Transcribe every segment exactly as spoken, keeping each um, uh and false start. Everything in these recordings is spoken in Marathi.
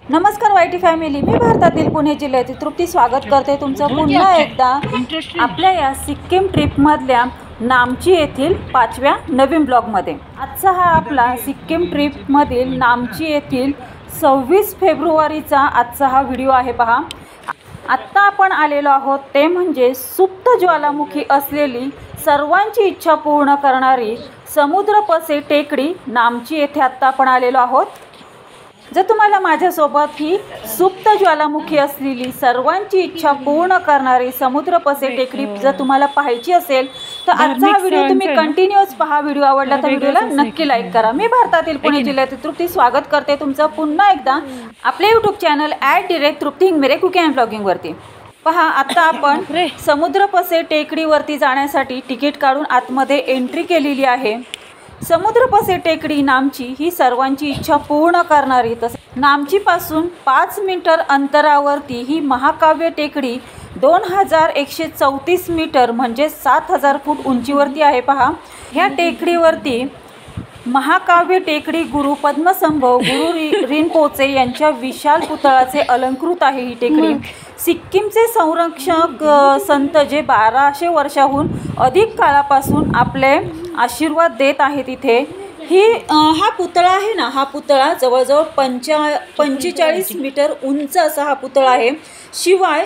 नमस्कार वायटी फॅमिली, मी भारतातील पुणे जिल्ह्यातील तृप्ती स्वागत करते तुमचं पुन्हा एकदा आपल्या या सिक्कीम ट्रिपमधल्या नामची येथील पाचव्या नवीन ब्लॉगमध्ये। आजचा हा आपला सिक्कीम ट्रिपमधील नामची येथील सव्वीस फेब्रुवारीचा आजचा हा व्हिडिओ आहे। पहा, आत्ता आपण आलेलो आहोत ते म्हणजे सुप्त ज्वालामुखी असलेली सर्वांची इच्छा पूर्ण करणारी समुद्रपसे टेकडी नामची येथे आत्ता आपण आलेलो आहोत। जर तुम्हाला माझ्यासोबत ही सुप्त ज्वालामुखी असलेली सर्वांची इच्छा पूर्ण करणारी समुद्रपसे टेकडी जर तुम्हाला पाहायची असेल तर आजचा हा व्हिडिओ तुम्ही कंटिन्यूअस पहा। व्हिडिओ आवडला तर व्हिडिओला नक्की लाईक करा। मी भारतातील पुणे जिल्ह्यातील तृप्ती स्वागत करते तुमचं पुन्हा एकदा आपल्या YouTube channel at direct Trupti Hingmire cooking and ब्लॉगिंगवरती। पहा, आता आपण समुद्रपसे टेकडीवरती जाण्यासाठी तिकीट काढून आतमध्ये एंट्री केलेली आहे। समुद्रपसे टेकडी नामची ही सर्वांची इच्छा पूर्ण करणारी तसेच नामचीपासून पाच मीटर अंतरावरती ही महाकाव्य टेकडी दोन हजार एकशे चौतीस मीटर म्हणजे सात हजार फूट उंचीवरती आहे। पहा, ह्या टेकडीवरती महाकाव्य टेकडी गुरु पद्मसंभव गुरु रिनपोचे यांच्या विशाल पुतळाचे अलंकृत आहे। ही टेकडी सिक्कीमचे संरक्षक संत जे बाराशे वर्षाहून अधिक काळापासून आपले आशीर्वाद देत आहेत। इथे ही हा पुतळा आहे ना, हा पुतळा जवळजवळ पंचा पंचेचाळीस मीटर उंच असा हा पुतळा आहे। शिवाय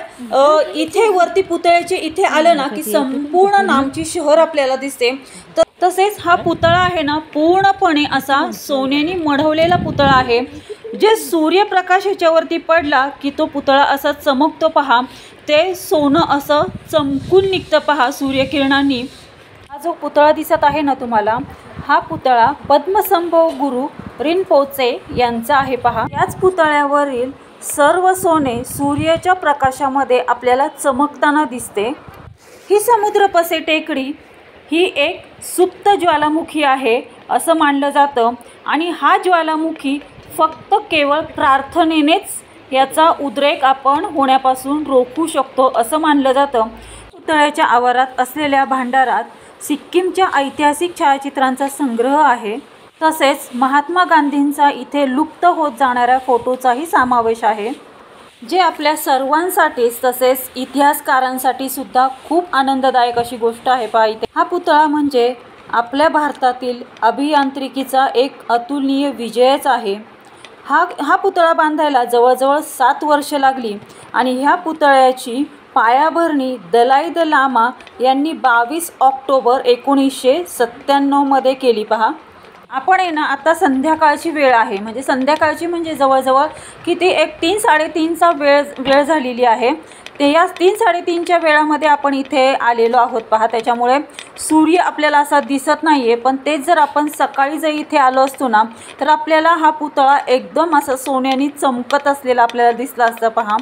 इथे वरती पुतळ्याचे इथे आलं ना की संपूर्ण नामची शहर आपल्याला दिसते। तसेच हा पुतळा आहे ना पूर्णपणे असा सोन्याने मढवलेला पुतळा आहे। जे सूर्यप्रकाश ह्याच्यावरती पडला की तो पुतळा असा चमकतो। पहा, ते सोनं असं चमकून निघतं पहा सूर्यकिरणांनी। हा जो पुतळा दिसत आहे ना तुम्हाला, हा पुतळा पद्मसंभव गुरु रिनपोचे यांचा आहे। पहा, याच पुतळ्यावरील सर्व सोने सूर्याच्या प्रकाशामध्ये आपल्याला चमकताना दिसते। ही समुद्रपसे टेकडी ही एक सुप्त ज्वालामुखी आहे असं मानलं जातं आणि हा ज्वालामुखी फक्त केवळ प्रार्थनेनेच याचा उद्रेक आपण होण्यापासून रोखू शकतो असं मानलं जातं। पुतळ्याच्या आवारात असलेल्या भांडारात सिक्कीमच्या ऐतिहासिक छायाचित्रांचा संग्रह आहे। तसेच महात्मा गांधींचा इथे लुप्त होत जाणाऱ्या फोटोचाही समावेश आहे, जे आपल्या सर्वांसाठीच तसेच इतिहासकारांसाठी सुद्धा खूप आनंददायक अशी गोष्ट आहे। पहा, इथे हा पुतळा म्हणजे आपल्या भारतातील अभियांत्रिकीचा एक अतुलनीय विजयच आहे। हा हा पुतळा बांधायला जवळजवळ सात वर्ष लागली आणि ह्या पुतळ्याची पायाभरणी दलाई द लामा यांनी बावीस ऑक्टोबर एकोणीसशे सत्त्याण्णवमध्ये केली। पहा, आपण आहे ना आता संध्याकाळची वेळ आहे, म्हणजे संध्याकाळची म्हणजे जवळजवळ किती एक तीन साडेतीनचा वेळ वेळ झालेली आहे। ते या तीन साडेतीनच्या वेळामध्ये आपण इथे आलेलो आहोत। पहा, त्याच्यामुळे सूर्य आपल्याला असा दिसत नाही आहे, पण तेच जर आपण सकाळी जर इथे आलो असतो ना तर आपल्याला हा पुतळा एकदम असा सोन्याने चमकत असलेला आपल्याला दिसला असता। पहा,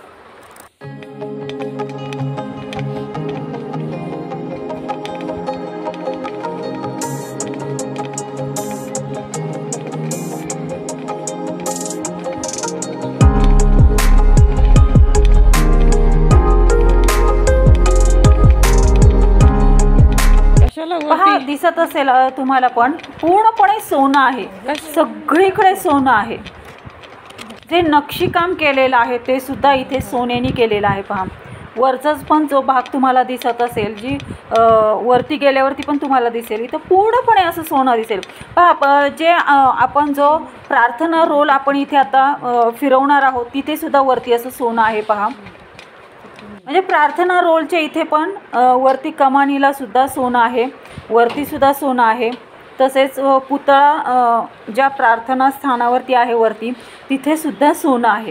पहा दिसत असेल तुम्हाला, पण पूर्णपणे सोनं आहे, सगळीकडे सोनं आहे। जे नक्षीकाम केलेलं आहे ते सुद्धा इथे सोन्याने केलेलं आहे। पहा, वरचाच पण जो भाग तुम्हाला दिसत असेल, जी वरती गेल्यावरती पण तुम्हाला दिसेल, इथं पूर्णपणे असं सोनं दिसेल। पहा, जे आपण जो प्रार्थना रोल आपण इथे आता फिरवणार आहोत तिथे सुद्धा वरती असं सोनं आहे। पहा, म्हणजे प्रार्थना रोलचे इथे पण वरती कमानीला सुद्धा सोनं आहे, वरती सुद्धा सोनं आहे। तसेच पुतळा ज्या प्रार्थना स्थानावरती आहे वरती तिथे सुद्धा सोनं आहे।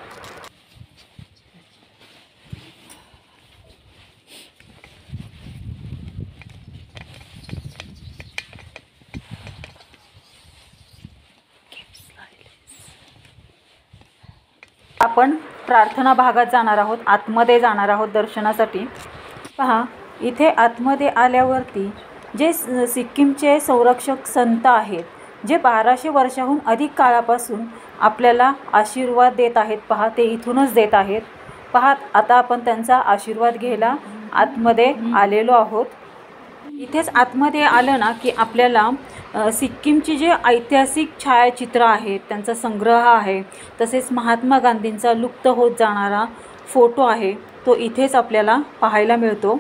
आपण प्रार्थना भागात जाणार आहोत, आतमध्ये जाणार आहोत दर्शनासाठी। पहा, इथे आतमध्ये आल्यावरती जे सिक्कीमचे संरक्षक संत आहेत, जे बाराशे वर्षाहून अधिक काळापासून आपल्याला आशीर्वाद देत आहेत। पहा, ते इथूनच देत आहेत। पहा, आता आपण त्यांचा आशीर्वाद घ्यायला आतमध्ये आलेलो आहोत। इथेच आतमध्ये आलं ना की आपल्याला अ, सिक्कीमची जे ऐतिहासिक छायाचित्र आहेत त्यांचा संग्रह आहे, तसेच महात्मा गांधींचा लुप्त होत जाणारा फोटो आहे तो इथेच आपल्याला पाहायला मिळतो।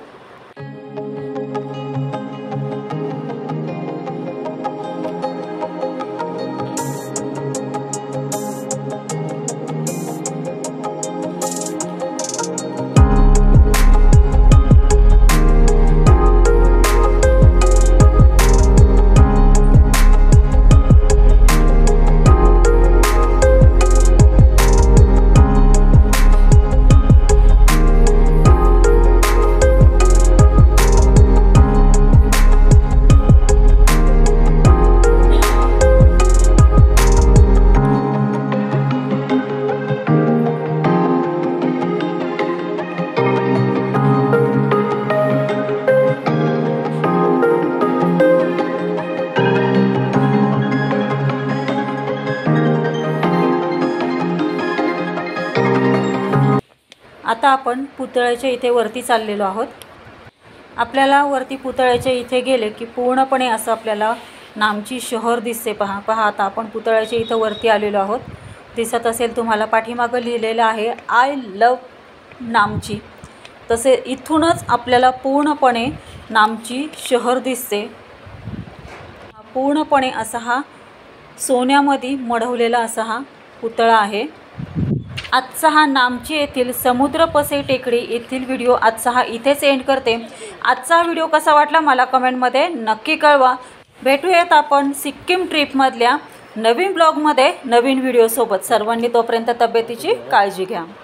आता आपण पुतळ्याच्या इथे वरती चाललेलो आहोत। आपल्याला वरती पुतळ्याच्या इथे गेले की पूर्णपणे असं आपल्याला नामची शहर दिसते। पहा पहा आता आपण पुतळ्याच्या इथं वरती आलेलो आहोत। दिसत असेल तुम्हाला पाठीमागं लिहिलेलं आहे आय लव नामची। तसे इथूनच आपल्याला पूर्णपणे नामची शहर दिसते। पूर्णपणे असा हा सोन्यामध्ये मढवलेला असा हा पुतळा आहे। आजचा हा नामची येथील समुद्रपसे टेकडी येथील व्हिडिओ आजचा हा इथेच एंड करते। आजचा व्हिडिओ कसा वाटला मला कमेंटमध्ये नक्की कळवा। भेटूयात आपण सिक्कीम ट्रिपमधल्या नवीन ब्लॉगमध्ये नवीन व्हिडिओसोबत। सर्वांनी तोपर्यंत तब्येतीची काळजी घ्या।